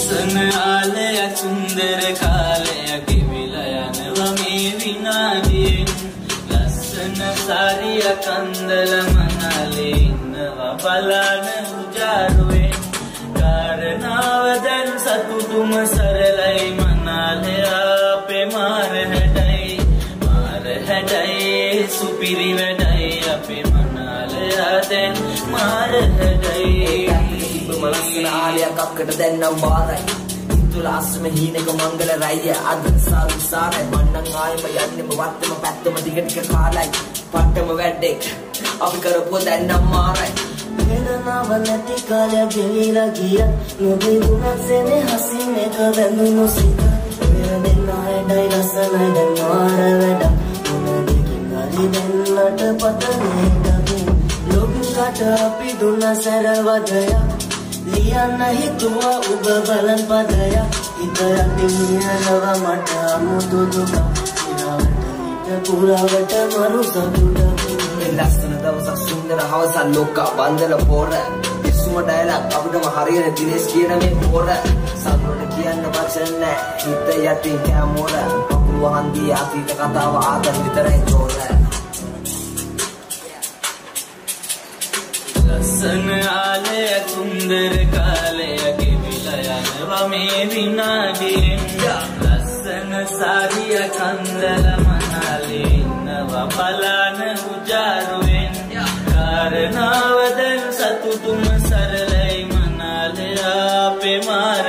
ලස්සන ආලයක් සුන්දර කාලයක් ගෙවිලා යනවා මේ විනාඩියෙන් ලස්සන සාරියක් අන්දලා මනලේ ඉන්නවා බලන උජාරුවෙන් කාරණාව දැන් සතුටුම සරලයි මනලේ අපේ මාර හැඩයි සුපිරි වැඩයි අපේ මනලේ දැන් මාර හැඩයි ලස්සන ආලයක් අක්කට දැන්නම් බාරයි ඉතුල අස්සම හීනක මංගල රැය අද සාරයි මන්නම් ආයෙම යන්නෙම වත්තම පැත්තම ටික ටික කාලයි පට්ටම වැඩෙක් අපි කරපුව දැන්නම් මාරයි වේදනාව නැති කාලයක් ගෙවිලා ගියා නොබේ ගුණසෙනේ හසින් එක වැඳුණු සිත වෙන දෙන්නයි ලස්සනයි දැන් මාර වැඩ මොන දෙකින් හරි දෙන්නට පතනේ දකින් ලොකුකට අපි දුන්න සැරවදයක් ලියන්න හිතුවා ඔබ බලන් පදයක් හිත යටින් නියනවා මට අමුතු දුක ඉරවට හිත පුරවට මරු සතුටක් ලස්සන දවසක් සුන්දර හවසක් ලෝකා බන්දල පොර ඉස්සුම ඩයලොග් අපිටම හරියන දිනේෂ් කියන මේ පොර සතුටට කියන්න වචන නැහැ හිත යටින් කැමෝර පපුව හන්දිය අතීත කතාව ආදර විතරයි චෝර ලස්සන ආලයක් සුන්දර කාලයක් ගෙවිලා යනවා මේ විනාඩියෙන් ලස්සන සාරියක් අන්දලා මනලේ ඉන්නවා බලන උජාරුවෙන් කාරණාව දැන් සතුටුම සරලයි මනලේ අපේ මාර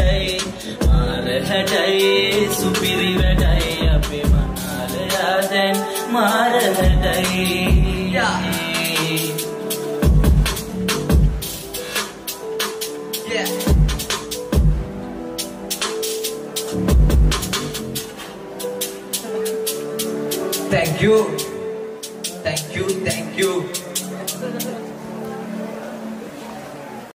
හැඩයි සුපිරි වැඩයි අපේ මනලේ දැන් මාර හැඩයි Thank you.